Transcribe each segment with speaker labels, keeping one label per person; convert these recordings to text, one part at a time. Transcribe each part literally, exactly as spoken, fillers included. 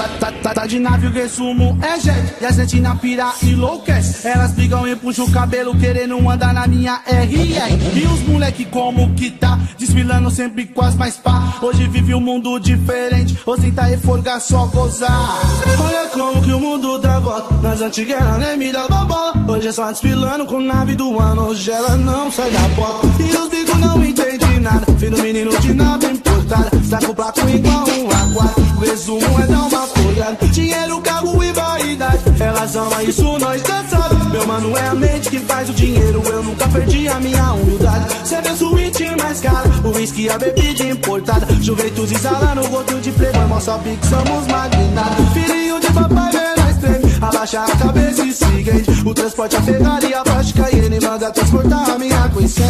Speaker 1: Tá, tá, tá, tá de nave, o resumo é jet. E a gente na pira enlouquece. Elas brigam e puxam o cabelo querendo andar na minha R R. E os moleque como que tá? Desfilando sempre com as mais pá. Hoje vive um mundo diferente. Hoje tá e forga só gozar. Olha como que o mundo dá volta. Nas antigas ela nem me dava bola. Hoje é só desfilando com nave do ano. Hoje ela não sai da porta. E os bicos não entendem nada. Filho menino de nave importada. Saca o placo igual um aquário. O resumo é dar uma folhada. Dinheiro, carro e vaidade. Elas amam isso, nós já sabe. Meu mano é a mente que faz o dinheiro. Eu nunca perdi a minha humildade. Cê vê suíte mais cara. O whisky, a bebida importada. Juventude exala no rosto de playboy. Mostra que somos magnados. Filhinho de papai, vê nós treme. Abaixa a cabeça e siga. O transporte, a Ferrari, a vodka. E ele manda transportar a minha coisa.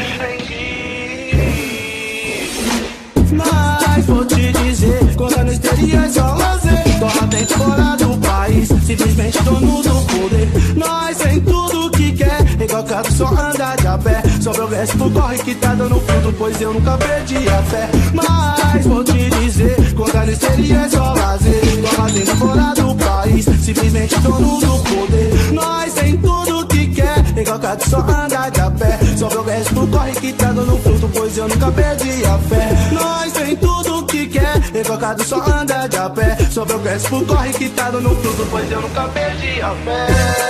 Speaker 1: Mas vou te dizer, contando histeria é só lazer. Torra dentro fora do país, simplesmente dono do poder. Nós tem tudo que quer, igual carro só anda de a pé. Só progresso pro corre que tá dando fruto, pois eu nunca perdi a fé. Mas vou te dizer, contando histeria é só lazer. Torra dentro fora do país, simplesmente dono do poder. Nós tem tudo que quer, igual carro só anda de a pé. Só progresso pro corre que tá dando fruto, pois eu nunca perdi a fé. Nós tem tudo que quer, evocado só anda de a pé. Só progresso pro corre que tá dando fruto, pois eu nunca perdi a fé.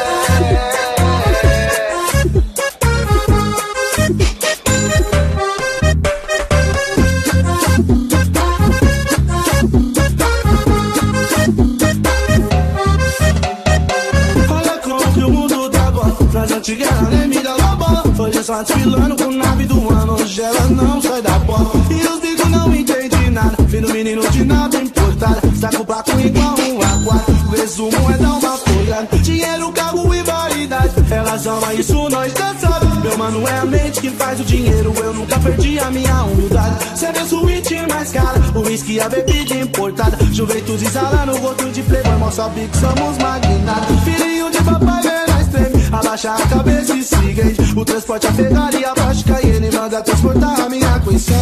Speaker 1: Olha como que o mundo tá agora. Nas antigas ela nem me dava bola. Hoje é só desfilando com nave do ano. Hoje ela não sai da porta. E os bicos não entendem nada. Filho menino de nave importada. Saca o placo igual um aquário. O resumo é dar uma folhada. Dinheiro, carro e vaidade. Elas amam isso, nós já sabe. Meu mano é a mente que faz o dinheiro. Eu nunca perdi a minha humildade. Cê vê suíte mais cara. O whisky, a bebida importada. Juventude exala no rosto de playboy. Mostra que somos magnados. Filhinho de papai, vê nós treme. Abaixa a cabeça e siga. O transporte, a Ferrari, a vodka. E ele manda transportar a minha coisa.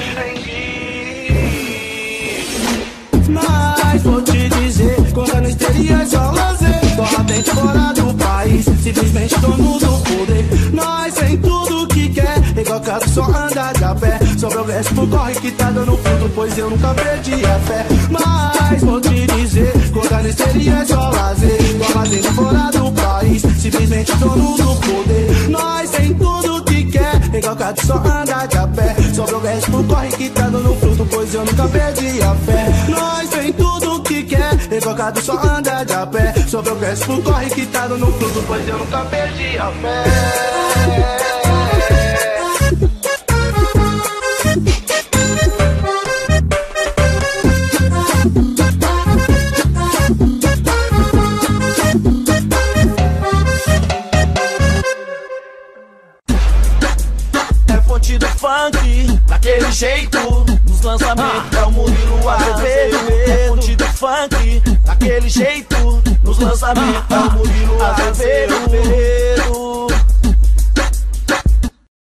Speaker 1: Mas vou te dizer, contando histeria é só lazer. Torra dentro fora do país, simplesmente dono do poder. Nós tem tudo que quer, igual carro só anda de a pé. Só progresso pro corre que tá dando fruto, pois eu nunca perdi a fé. Mas vou te dizer, contando histeria é só lazer. Torra dentro fora do país, simplesmente dono do poder. Nós tem tudo que quer, igual carro só anda de a pé. Só progresso pro corre que tá dando fruto, pois eu nunca perdi a fé. Nós tem tudo que quer, evocado só anda de a pé. Só progresso pro corre que tá dando fruto, pois eu nunca perdi a fé.
Speaker 2: É fonte do funk, daquele jeito. Nos lançamentos é o Murilo Azevedo. É fonte do funk, daquele jeito. Nos lançamentos é o Murilo Azevedo.